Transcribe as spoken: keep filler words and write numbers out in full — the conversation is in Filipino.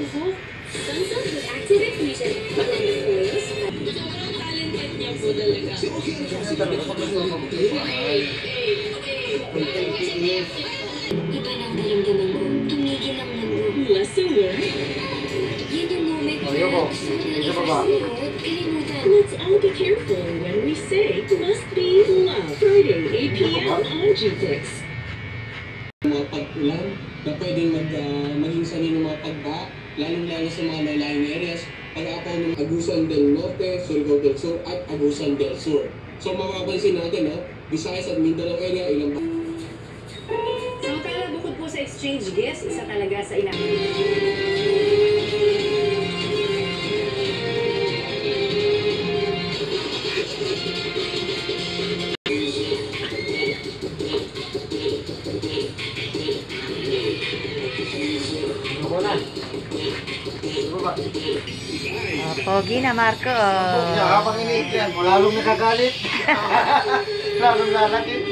Sunset with active inclusion. Sobrang talented niya po talaga. Iba lang naramdaman ko. Tumigil ang mundo. Lesson learned. Yun yung moment na gusto ko na i-fast-forward. Kalimutan. Let's all be careful when we say must be love. Friday, eight p m on G Flix. Mga pag-ulan na pwedeng mag, uh, maging sanay ng mga pagbaha, lalong-lalo sa mga low-lying areas, pag-apaw ng Agusan del Norte, Surigao del Sur, at Agusan del Sur. So mapapansin natin, ha, Visayas at Mindanao area, ilang ba? Samantala, bukod po sa exchange gifts, isa talaga sa ilang... Oh, pogi na Marco. Habang iniit yan, lalong nakagalit. Lalong lalaki.